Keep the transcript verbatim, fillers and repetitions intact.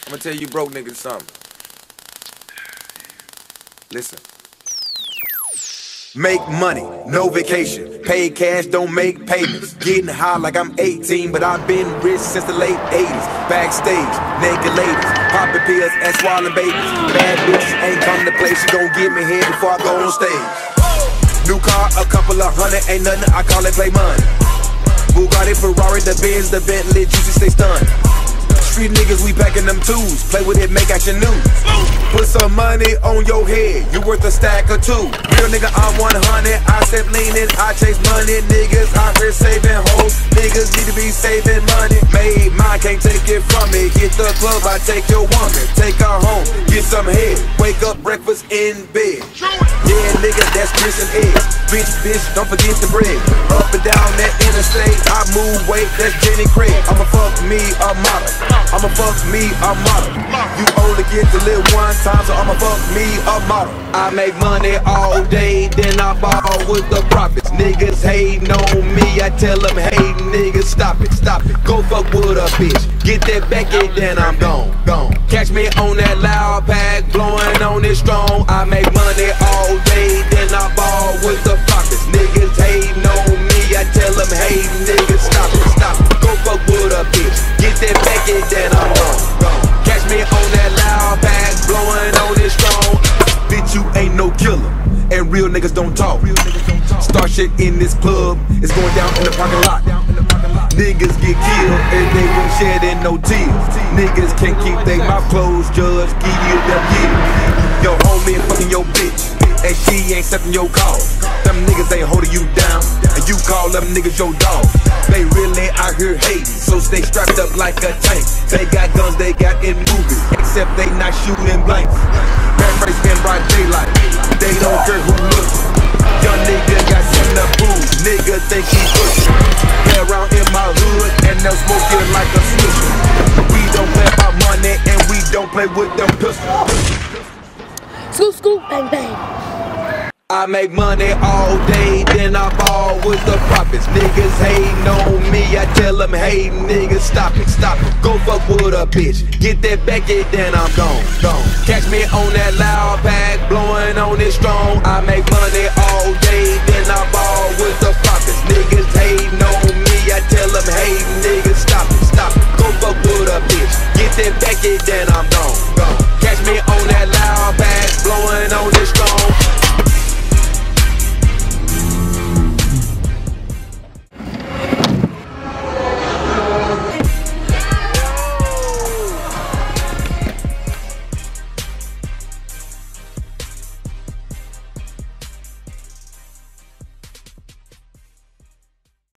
I'ma tell you broke niggas something. Listen. Make money, no vacation. Pay cash, don't make payments. Getting high like I'm eighteen, but I've been rich since the late eighties. Backstage, naked ladies, popping pills and swallowing babies. Bad bitches ain't coming to play, she gon' give me head before I go on stage. New car, a couple of hundred, ain't nothing, I call it play money. Bugatti, Ferrari, the Benz, the Bentley, juicy, stay stunned. Street niggas, we packing them tools. Play with it, make action news. Put some money on your head, you worth a stack or two. Real nigga, I'm one hundred, I step leaning, I chase money. Niggas out here saving hoes, niggas need to be saving money. Made mine, can't take it from me. Hit the club, I take your woman, take her home, get some head. Wake up, breakfast in bed. Yeah, nigga, that's fish and eggs. Bitch, bitch, don't forget the bread. Up and down that interstate, I move weight, that's Jenny Craig. I'ma fuck me a model, I'ma fuck me a model. You only get to live one time, so I'ma fuck me a model. I make money all day, then I ball with the profits. Niggas hating on me, I tell them, hey niggas, stop it, stop it. Go fuck with a bitch, get that back in, then I'm gone, gone. Catch me on that loud pack, blowing on it strong. I make money all day, then I ball with the profits. Niggas hating on me, I tell them, hey niggas, stop it, stop it. Go fuck with a bitch, get that back in, then I'm gone, gone. Catch me on that loud pack, blowing on it strong. Bitch, you ain't no killer, and real niggas don't talk. Start shit in this club, it's going down in the parking lot. Niggas get killed and they won't shed in no tears. Niggas can't keep their mouth closed, judge, give you them years. Yo, homie fucking your bitch, and she ain't accepting your call. Them niggas ain't holding you down, and you call them niggas your dog. They really out here hating, so stay strapped up like a tank. They got guns, they got in movies, except they not shooting blanks. Paraphrase in bright daylight, they don't care who looks. Young nigga got something to prove, nigga think he pushing. Play around in my hood, and they'll smoke you like a swisher. We don't play about money, and we don't play with them pistols. Scoop, scoop, bang, bang. I make money all day, then I ball with the profits. Niggas hating on me, I tell them, hey niggas, stop it, stop it. Go fuck with a bitch, get that back in, then I'm gone, gone. Catch me on that loud pack, blowing on it strong. I make money all day, then I ball with the profits. Niggas hating on me, I tell them, hey niggas, stop it, stop it. Go fuck with a bitch, get that back in, then I'm gone, gone. Catch me on that loud pack, blowing